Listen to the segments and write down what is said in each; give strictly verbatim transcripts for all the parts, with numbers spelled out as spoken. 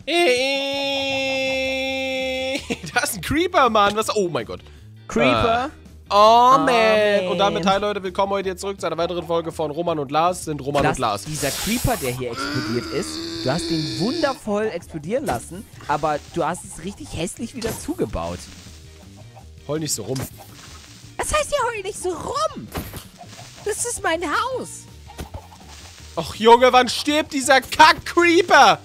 Da ist ein Creeper, Mann. Was? Oh mein Gott. Creeper? Ah. Oh, Oh, man. man. Und damit, hi Leute, willkommen heute hier zurück zu einer weiteren Folge von Roman und Lars. Sind Roman Das, und Lars. dieser Creeper, der hier explodiert ist, du hast den wundervoll explodieren lassen, aber du hast es richtig hässlich wieder zugebaut. Heul nicht so rum. Was heißt hier heul nicht so rum? Das ist mein Haus. Och Junge, wann stirbt dieser Kack-Creeper?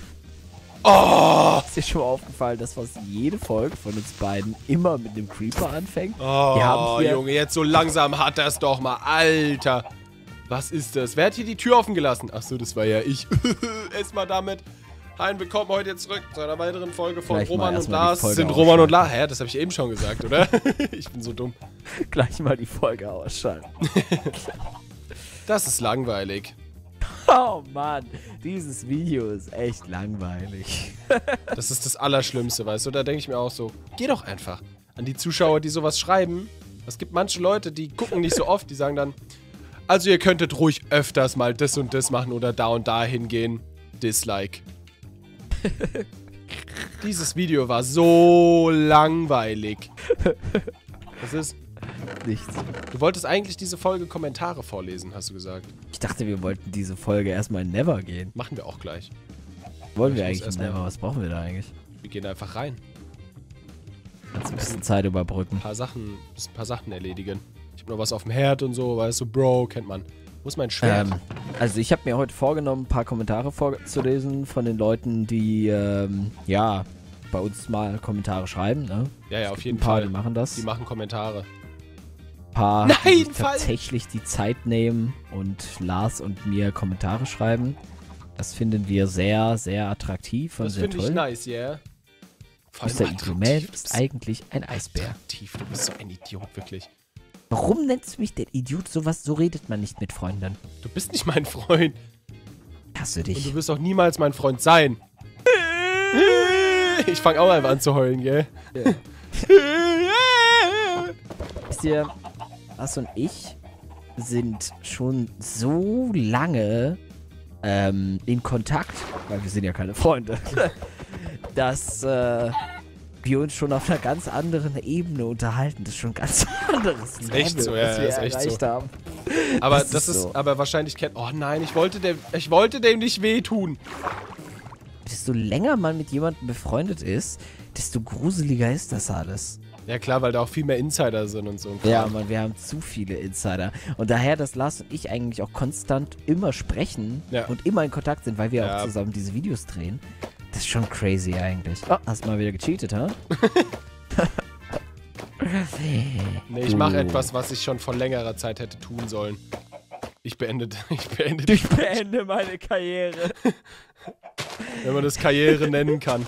Oh! Ist dir schon mal aufgefallen, dass fast jede Folge von uns beiden immer mit einem Creeper anfängt? Oh, Wir haben hier Junge, jetzt so langsam hat er es doch mal. Alter. Was ist das? Wer hat hier die Tür offen gelassen? Achso, das war ja ich. Erstmal damit. Hi, willkommen heute zurück zu einer weiteren Folge von Gleich mal Roman und erstmal die Lars. Folge Sind Roman und ausschalten. Lars. Hä, das habe ich eben schon gesagt, oder? Ich bin so dumm. gleich mal die Folge ausschalten. Das ist langweilig. Oh Mann, dieses Video ist echt langweilig. Das ist das Allerschlimmste, weißt du? Da denke ich mir auch so, geh doch einfach an die Zuschauer, die sowas schreiben. Es gibt manche Leute, die gucken nicht so oft, die sagen dann, also ihr könntet ruhig öfters mal das und das machen oder da und da hingehen. Dislike. Dieses Video war so langweilig. Was ist? Nichts. Du wolltest eigentlich diese Folge Kommentare vorlesen, hast du gesagt. Ich dachte, wir wollten diese Folge erstmal in Never gehen. Machen wir auch gleich. Wollen Ich wir muss eigentlich in erstmal- Never? Was brauchen wir da eigentlich? Wir gehen einfach rein. Kannst du ein bisschen Zeit überbrücken. Ein paar Sachen, ein paar Sachen erledigen. Ich habe noch was auf dem Herd und so, weißt du, Bro, kennt man. Wo ist mein Schwert? Ähm, also ich habe mir heute vorgenommen, ein paar Kommentare vorzulesen von den Leuten, die, ähm, ja, bei uns mal Kommentare schreiben, ne? ja, ja, auf jeden Ein paar, Fall. die machen das. Die machen Kommentare. Ein paar, Nein, die sich Fall- tatsächlich die Zeit nehmen und Lars und mir Kommentare schreiben. Das finden wir sehr, sehr attraktiv und Das sehr finde ich toll. nice, yeah. Vor allem Mister attraktiv, Igloman du ist bist eigentlich ein Eisbär. attraktiv, du bist so ein Idiot, wirklich. Warum nennst du mich denn Idiot? Sowas, so redet man nicht mit Freunden. Du bist nicht mein Freund. Hasse Und du dich. wirst auch niemals mein Freund sein. Ich fange auch einfach an zu heulen, gell? Ja. Wisst ihr, Lars und ich sind schon so lange ähm, in Kontakt, weil wir sind ja keine Freunde, dass äh, wir uns schon auf einer ganz anderen Ebene unterhalten. Das ist schon ein ganz anderes Ist echt so, ja, was wir ist echt erreicht so. haben. Aber Das das, ist ist, so. aber wahrscheinlich kennt. Oh nein, ich wollte dem, ich wollte dem nicht wehtun. Desto länger man mit jemandem befreundet ist, desto gruseliger ist das alles. Ja klar, weil da auch viel mehr Insider sind und so. Ja, Mann, wir haben zu viele Insider. Und daher, dass Lars und ich eigentlich auch konstant immer sprechen Ja. und immer in Kontakt sind, weil wir Ja. auch zusammen diese Videos drehen. Das ist schon crazy eigentlich. Oh, hast mal wieder gecheatet, ha? Nee, ich mache Du. etwas, was ich schon vor längerer Zeit hätte tun sollen. Ich beende, ich beende die, Ich beende meine Karriere. wenn man das Karriere nennen kann.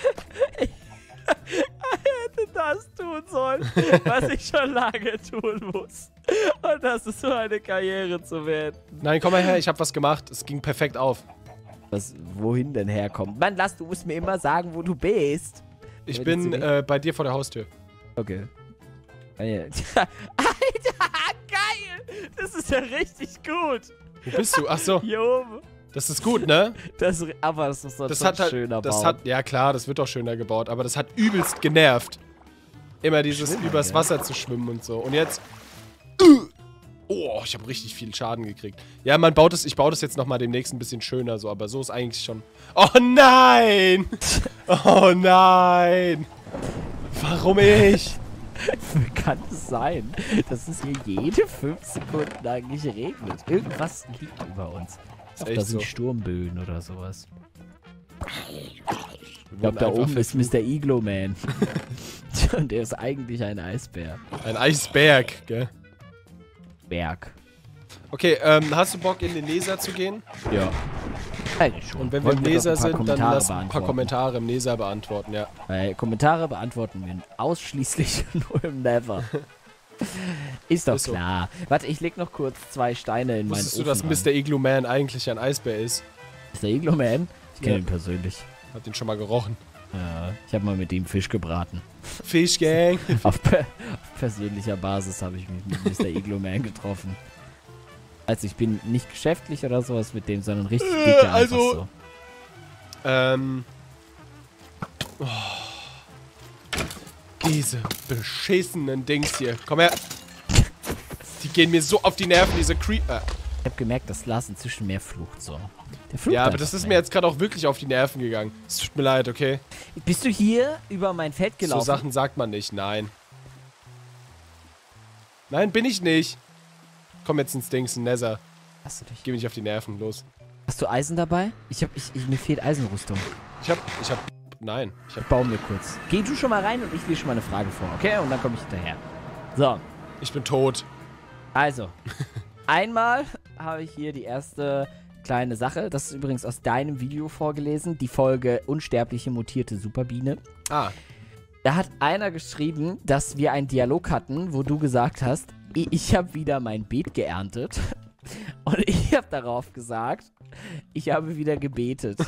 Hätte das tun sollen, was ich schon lange tun muss. Und das ist so eine Karriere zu werden. Nein, komm mal her, ich habe was gemacht. Es ging perfekt auf. Was, wohin denn herkommt? Mann, Lars, du musst mir immer sagen, wo du bist. Ich Aber bin die sind äh, bei dir vor der Haustür. Okay. Ah, ja. Alter, geil! Das ist ja richtig gut. Wo bist du? Ach so, Hier oben. das ist gut, ne? Das, aber das ist doch Das so hat ein halt, schöner das Baum. hat, ja klar, das wird doch schöner gebaut, aber das hat übelst genervt. Immer dieses Schwimmen, übers ja. Wasser zu schwimmen und so. Und jetzt, oh, ich habe richtig viel Schaden gekriegt. Ja, man baut es, ich baue das jetzt nochmal demnächst ein bisschen schöner so, aber so ist eigentlich schon, oh nein! Oh nein! Warum ich? Kann es sein, dass es hier jede fünf Sekunden eigentlich regnet? Irgendwas liegt über uns. Ich glaube, echt da sind so. Sturmböen oder sowas. Ich Wir glaube, da wurden oben einfach ist Mister Igloman. Und der ist eigentlich ein Eisbär. ein Eisberg, gell? Berg. Okay, ähm, hast du Bock in den Leser zu gehen? Ja. Eigentlich schon. Und wenn wir Wollen im doch Leser ein paar sind, dann Kommentare lass ein paar beantworten. Kommentare im Leser beantworten, ja. Weil Kommentare beantworten wir ausschließlich nur im Never. Ist doch Ist so. klar. Warte, ich leg noch kurz zwei Steine in meinen Wusstest du, Ofen dass an. Mister Igloo Man eigentlich ein Eisbär ist? Mister Igloman? Ich kenne Ja. ihn persönlich. Hab den schon mal gerochen. Ja, ich habe mal mit ihm Fisch gebraten. Fischgang. auf, per auf persönlicher Basis habe ich mich mit Mister Igloman getroffen. Also ich bin nicht geschäftlich oder sowas mit dem, sondern richtig Äh, dicker also- einfach so. ähm, Oh. Diese beschissenen Dings hier. Komm her. Die gehen mir so auf die Nerven, diese Creeper. Ich hab gemerkt, dass Lars inzwischen mehr flucht, so. Der flucht Ja, aber das ist mehr. mir jetzt gerade auch wirklich auf die Nerven gegangen. Es tut mir leid, okay? Bist du hier über mein Feld gelaufen? So Sachen sagt man nicht, nein. Nein, bin ich nicht. Komm jetzt ins Dings, ein Nether. Hast du dich? Geh mich auf die Nerven, los. Hast du Eisen dabei? Ich hab, ich, ich, mir fehlt Eisenrüstung. Ich hab, ich hab, nein. Ich hab, Bau mir kurz. Geh du schon mal rein und ich lese schon mal eine Frage vor, okay? Und dann komme ich hinterher. So, ich bin tot. also. Einmal habe ich hier die erste kleine Sache. Das ist übrigens aus deinem Video vorgelesen. Die Folge Unsterbliche mutierte Superbiene. Ah, Da hat einer geschrieben, dass wir einen Dialog hatten, wo du gesagt hast, ich, ich habe wieder mein Beet geerntet. Und ich habe darauf gesagt, ich habe wieder gebetet.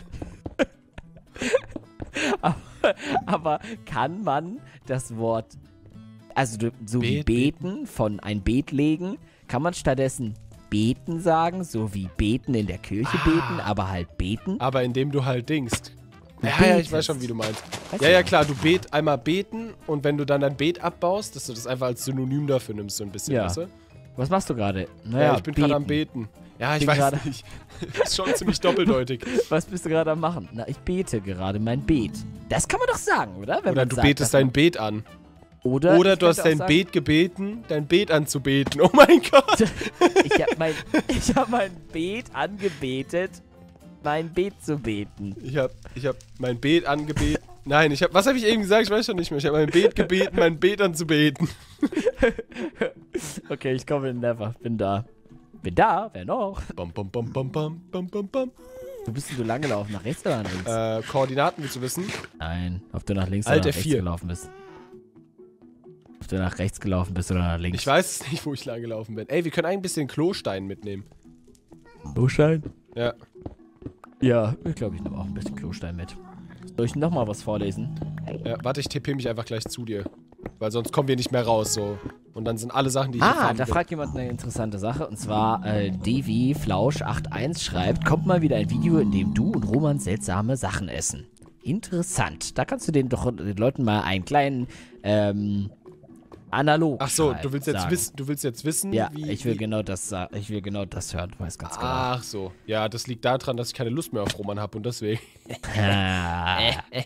aber, aber kann man das Wort, also du- so wie Bet- beten, von ein Beet legen, kann man stattdessen beten sagen, so wie beten in der Kirche Ah. beten, aber halt beten? aber indem du halt dingst. Du Ja, ja, ich betest. weiß schon, wie du meinst. Weißt Ja, du ja, noch? klar, du bet einmal beten und wenn du dann dein Beet abbaust, dass du das einfach als Synonym dafür nimmst, so ein bisschen, Ja. weißt du? Was machst du gerade? Ja, Naja, ich bin gerade am Beten. Ja, ich Bin weiß gerade- nicht. Ist schon ziemlich doppeldeutig. Was bist du gerade am machen? Na, ich bete gerade mein Beet. Das kann man doch sagen, oder? Wenn Oder man du sagt, betest dass dein Beet an. man- Oder, Oder ich du hast könnte auch dein sagen, Beet gebeten, dein Beet anzubeten. Oh mein Gott. Ich habe mein, ich hab mein Beet angebetet, mein Beet zu beten. Ich hab, ich hab mein Beet angebeten. Nein, ich hab, was habe ich eben gesagt? Ich weiß schon nicht mehr. Ich habe mein Beet gebeten, mein Beet anzubeten. Okay, ich komme in Never. Bin da. Bin da? Wer noch? Bam, bam, bam, bam, bam, bam, bam, bam. Wo bist denn du lang gelaufen? Nach rechts oder nach links? Äh, Koordinaten willst du wissen? Nein, ob du nach links Alt oder nach F rechts vier. gelaufen bist. Ob du nach rechts gelaufen bist oder nach links. Ich weiß es nicht, wo ich lang gelaufen bin. Ey, wir können eigentlich ein bisschen Klostein mitnehmen. Klostein? Ja. Ja, ich glaube, ich nehme auch ein bisschen Klostein mit. Soll ich nochmal was vorlesen? Ja, warte, ich tippe mich einfach gleich zu dir. Weil sonst kommen wir nicht mehr raus, so. Und dann sind alle Sachen, die ich Ah, erfahren da will. fragt jemand eine interessante Sache. Und zwar, äh, Devi Flausch einundachtzig schreibt, kommt mal wieder ein Video, in dem du und Roman seltsame Sachen essen. Interessant. Da kannst du den doch den Leuten mal einen kleinen, ähm, Analog Ach so, schreiben, du willst jetzt sagen. wissen, du willst jetzt wissen, Ja, wie... ich will wie genau das sagen. Ich will genau das hören. Weiß ganz genau. Ach so. Ja, das liegt daran, dass ich keine Lust mehr auf Roman habe und deswegen... Ah.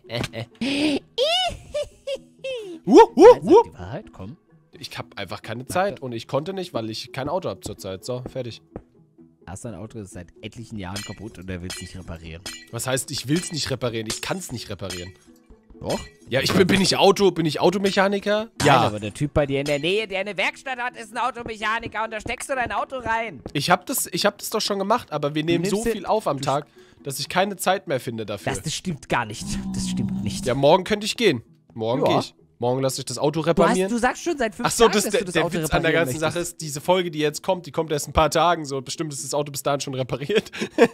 Wuh, wuh, Nein, wuh. sag die Wahrheit, komm. Ich habe einfach keine Zeit und ich konnte nicht, weil ich kein Auto habe zurzeit. So, fertig. Hast dein Auto ist seit etlichen Jahren kaputt und er will es nicht reparieren. Was heißt, ich will es nicht reparieren? Ich kann es nicht reparieren. Doch? Ja, ich bin, bin ich Auto, bin ich Automechaniker? Nein, Ja. aber der Typ bei dir in der Nähe, der eine Werkstatt hat, ist ein Automechaniker und da steckst du dein Auto rein. Ich habe das, ich hab das doch schon gemacht, aber wir nehmen nimmst so den- viel auf am du- Tag, dass ich keine Zeit mehr finde dafür. Das, das stimmt gar nicht. Das stimmt nicht. Ja, morgen könnte ich gehen. Morgen Ja. gehe ich. Morgen lasse ich das Auto du, hast, reparieren. du sagst schon seit fünf Ach so, Tagen, das, dass der, du das der Auto Witz an der reparieren ganzen möchtest. Sache ist, diese Folge, die jetzt kommt, die kommt erst in ein paar Tagen. So, bestimmt ist das Auto bis dahin schon repariert.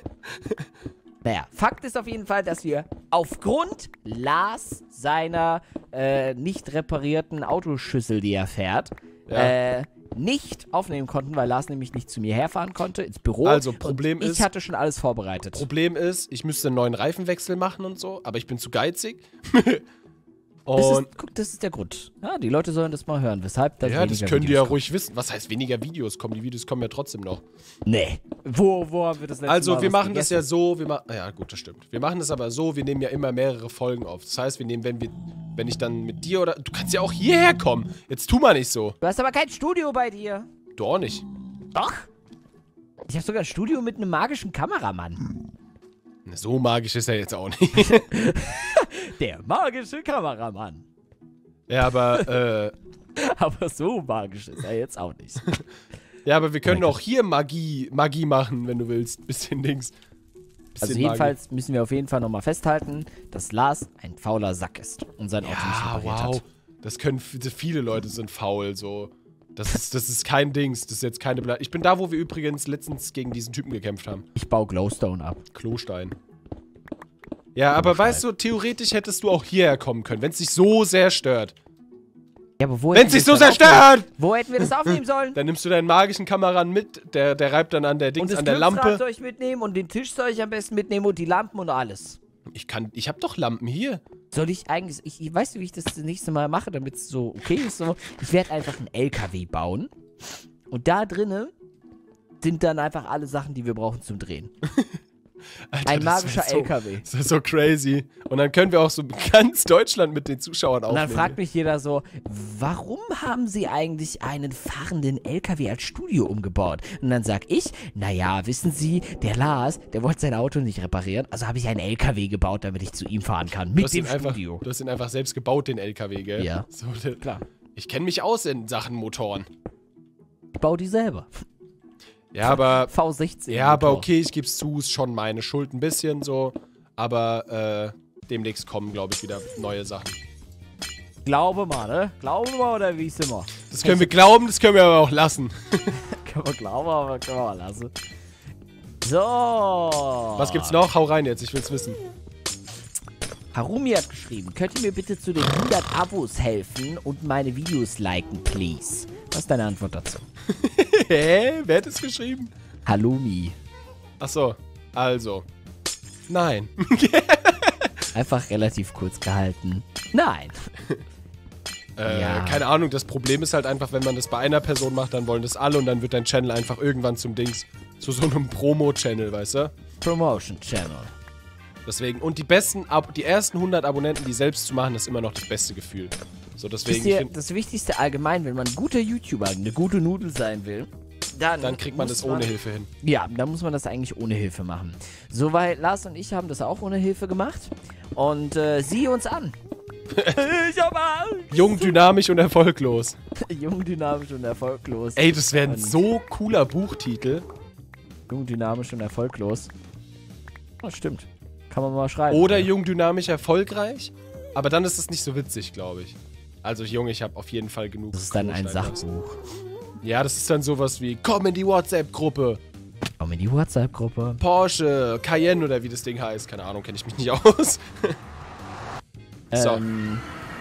Naja, Fakt ist auf jeden Fall, dass wir aufgrund Lars seiner äh, nicht reparierten Autoschüssel, die er fährt, Ja. äh, nicht aufnehmen konnten, weil Lars nämlich nicht zu mir herfahren konnte ins Büro. Also, Problem und ich ist- hatte schon alles vorbereitet. Problem ist, ich müsste einen neuen Reifenwechsel machen und so, aber ich bin zu geizig. Das und ist, guck, das ist der Grund. Ja, die Leute sollen das mal hören, weshalb das ja, das weniger können die Videos ja kommen. ruhig wissen. Was heißt weniger Videos kommen? Die Videos kommen ja trotzdem noch. Nee. Wo, wo haben wir das letzte Also, Mal wir was machen das gegessen? ja so, wir machen, ja gut, das stimmt. Wir machen das aber so, wir nehmen ja immer mehrere Folgen auf. Das heißt, wir nehmen, wenn wir, wenn ich dann mit dir oder, du kannst ja auch hierher kommen. Jetzt tu mal nicht so. Du hast aber kein Studio bei dir. Du auch nicht. Doch. Ich habe sogar ein Studio mit einem magischen Kameramann. So magisch ist er jetzt auch nicht. Der magische Kameramann. Ja, aber, äh, Aber so magisch ist er jetzt auch nicht. ja, aber wir können mein auch hier Magie, Magie machen, wenn du willst. Bisschen Dings. Bisschen Also Magie. jedenfalls müssen wir auf jeden Fall nochmal festhalten, dass Lars ein fauler Sack ist und sein Auto nicht Ja, repariert wow. hat. Das können, f- viele Leute sind faul, so. Das ist, das ist kein Dings, das ist jetzt keine Ble Ich bin da, wo wir übrigens letztens gegen diesen Typen gekämpft haben. Ich baue Glowstone ab. Klostein. Ja, aber Bescheid. weißt du, theoretisch hättest du auch hierher kommen können, wenn es dich so sehr stört. Ja, aber wo Wenn hätten es wir dich so das sehr dann aufnehmen- stört! Wo hätten wir das aufnehmen sollen? Dann nimmst du deinen magischen Kameramann mit, der, der reibt dann an der Und Dings, das an der Glücksrad Lampe. soll ich mitnehmen und den Tisch soll ich am besten mitnehmen und die Lampen und alles. Ich kann, ich hab doch Lampen hier. Soll ich eigentlich, ich, ich weiß nicht, wie ich das, das nächste Mal mache, damit es so okay ist. So. Ich werde einfach einen L K W bauen und da drinnen sind dann einfach alle Sachen, die wir brauchen zum Drehen. Alter, Ein das magischer wär so, L K W. Das ist so crazy. Und dann können wir auch so ganz Deutschland mit den Zuschauern Und dann aufnehmen. fragt mich jeder so, warum haben sie eigentlich einen fahrenden L K W als Studio umgebaut? Und dann sag ich, naja, wissen Sie, der Lars, der wollte sein Auto nicht reparieren, also habe ich einen L K W gebaut, damit ich zu ihm fahren kann. Du Mit hast dem ihn einfach, Studio. Du hast ihn einfach selbst gebaut, den L K W, gell? Ja. So, der, Klar. Ich kenne mich aus in Sachen Motoren. Ich baue die selber. Ja, aber... V sechzehn. Ja, aber Motor. okay, ich geb's zu, ist schon meine Schuld ein bisschen so. Aber äh, demnächst kommen, glaube ich, wieder neue Sachen. Glaube mal, ne? Glaube mal oder wie ist immer? Das können wir glauben, das können wir aber auch lassen. Können wir glauben, aber können wir mal lassen. So. Was gibt's noch? Hau rein jetzt, ich will's wissen. Harumi hat geschrieben, könnt ihr mir bitte zu den hundert Abos helfen und meine Videos liken, please? Was ist deine Antwort dazu? Hä? Wer hat es geschrieben? Halloumi. Achso, also. Nein. Einfach relativ kurz gehalten. Nein. äh, Ja. Keine Ahnung, das Problem ist halt einfach, wenn man das bei einer Person macht, dann wollen das alle und dann wird dein Channel einfach irgendwann zum Dings, zu so einem Promo-Channel, weißt du? Promotion Channel. Deswegen, und die besten, Ab die ersten hundert Abonnenten, die selbst zu machen, ist immer noch das beste Gefühl. So, deswegen, Wisst ich ihr, find, das Wichtigste allgemein, wenn man ein guter YouTuber, eine gute Nudel sein will, dann, dann kriegt man muss das ohne Hilfe hin. Ja, dann muss man das eigentlich ohne Hilfe machen. Soweit Lars und ich haben das auch ohne Hilfe gemacht. Und äh, sieh uns an. Ich hab Angst. Jung, dynamisch und erfolglos. Jung, dynamisch und erfolglos. Ey, das wäre ein Und- so cooler Buchtitel. Jung, dynamisch und erfolglos. Das stimmt. Kann man mal schreiben. Oder jung, dynamisch, erfolgreich. Aber dann ist es nicht so witzig, glaube ich. Also, Junge, ich habe auf jeden Fall genug. Das ist dann ein Klostein lassen. Sachbuch. Ja, das ist dann sowas wie, komm in die WhatsApp-Gruppe. Komm in die WhatsApp-Gruppe. Porsche, Cayenne oder wie das Ding heißt. Keine Ahnung, kenne ich mich nicht aus. So. Ähm,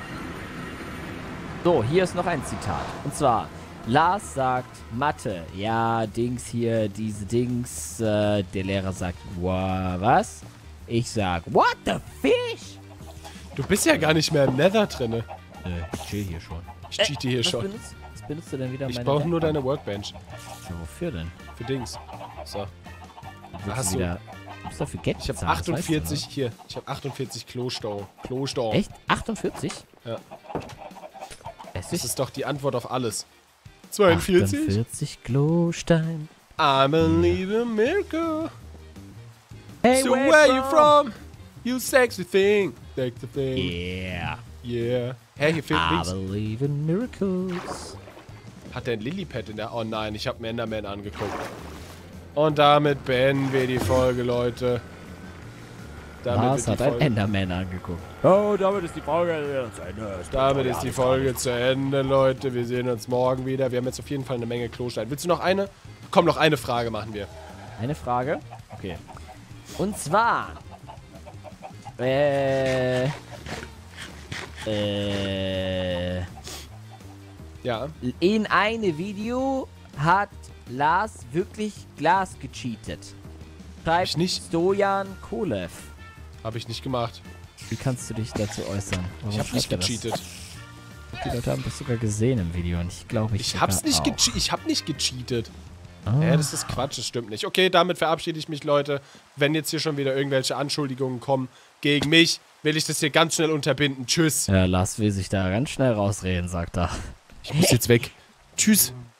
so, hier ist noch ein Zitat. Und zwar, Lars sagt, Mathe, ja, Dings hier, diese Dings. Äh, der Lehrer sagt, wow, was? Ich sag, what the fish? Du bist ja gar nicht mehr im Nether drinne. Äh, ich chill hier schon. Ich cheate hier was schon. Benutzt, was benutzt du denn wieder Ich meine brauche nur Werkbank? deine Workbench. Ja, wofür denn? Für Dings. So. Willst hast du du- wieder... Gibt's dafür Geld Ich habe bezahlen? Das weißt du, achtundvierzig, hier. Ich habe achtundvierzig Klostau. Klostau. oder? Echt? achtundvierzig? Ja. Es Das ist doch die Antwort auf alles. zweiundvierzig? achtundvierzig Klostein. I believe in miracle. Hey, So where you from? You sexy thing. Sexy thing. Yeah. Yeah. Hä, hier fehlt I links. believe in miracles. Hat der ein Lilypad in der... Oh nein, ich habe mir Enderman angeguckt. Und damit beenden wir die Folge, Leute. Damit Lars wird hat die ein Folge, Enderman angeguckt. Oh, damit ist die Folge zu Ende. damit ist die Folge zu Ende, Leute. Wir sehen uns morgen wieder. Wir haben jetzt auf jeden Fall eine Menge Klostein. Willst du noch eine? Komm, noch eine Frage machen wir. Eine Frage. Okay. Und zwar. Äh. Äh. Ja. In einem Video hat Lars wirklich Glas gecheatet. Schreibt ich nicht. Stojan Kolev. Habe ich nicht gemacht. Wie kannst du dich dazu äußern? Warum Ich habe nicht schreibt er das? gecheatet. Die Leute haben das sogar gesehen im Video und ich glaube, ich Ich hab's sogar nicht auch. gecheatet. Ich hab nicht gecheatet. Ah. Ja, das ist Quatsch, das stimmt nicht. Okay, damit verabschiede ich mich, Leute. Wenn jetzt hier schon wieder irgendwelche Anschuldigungen kommen gegen mich, will ich das hier ganz schnell unterbinden. Tschüss. Ja, Lars will sich da ganz schnell rausreden, sagt er. Ich muss jetzt weg. Tschüss.